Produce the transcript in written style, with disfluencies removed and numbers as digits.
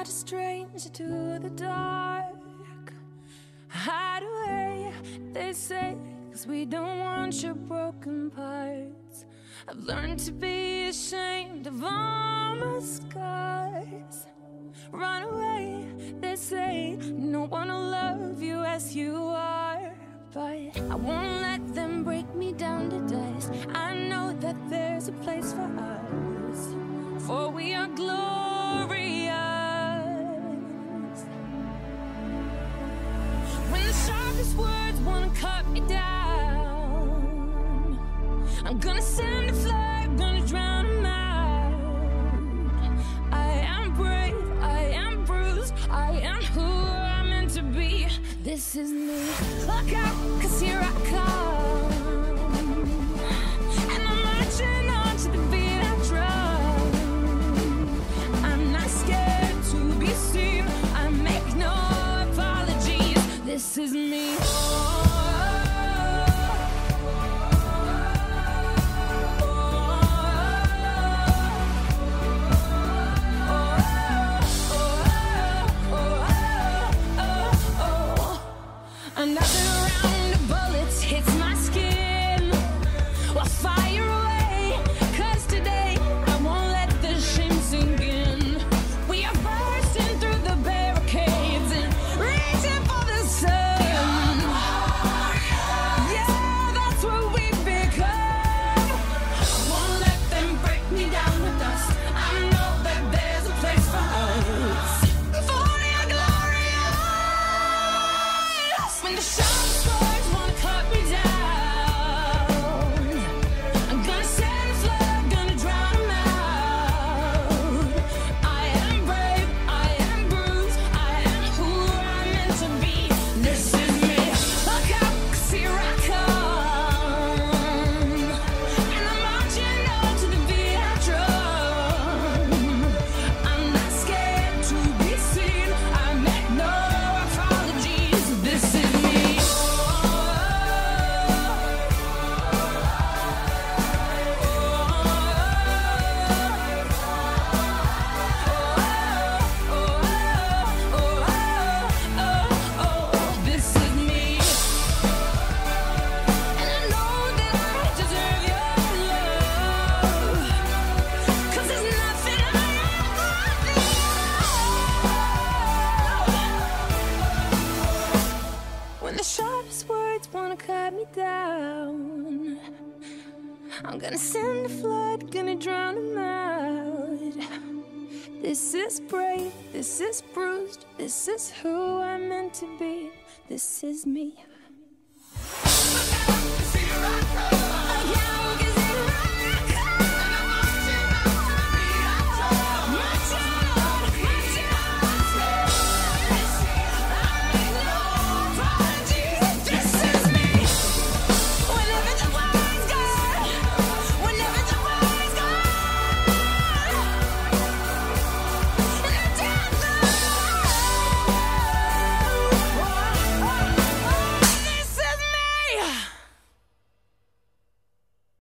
a stranger to the dark. Hide away, they say, 'cause we don't want your broken parts. I've learned to be ashamed of all my scars. Run away, they say, no one will love you as you are. But I won't let them break me down to dust. I know that there's a place for us, for we are glorious. When the sharpest words wanna cut me down, I'm gonna send a flood, gonna drown them out. I am brave, I am bruised, I am who I'm meant to be. This is me. Look out, 'cause here I come, and I'm marching on to the beat I drum. I'm not scared to be seen, I make no apologies. This is me. Another round of bullets hits my skin. Well, fire away, 'cause today I won't let the shame sink in. We are bursting through the barricades and reaching for the sun. Yeah, that's what we've become. I won't let them break me down to dust. I know that there's a place for us, for we are glorious. When the sharp swords wanna cut me down, I'm gonna send a flood, gonna drown them out. I am brave, I am bruised, I am who I'm meant to be. This is me. Look out, 'cause here I come, and I'm marching on to the beat I drum. I'm not scared to be seen, I make no apologies. This is me. This is me. And I know that I deserve your love, 'cause there's nothing I am worthy of. When the sharpest words wanna cut me down, I'm gonna send a flood, gonna drown them out. This is brave, this is bruised, this is who I'm meant to be. This is me.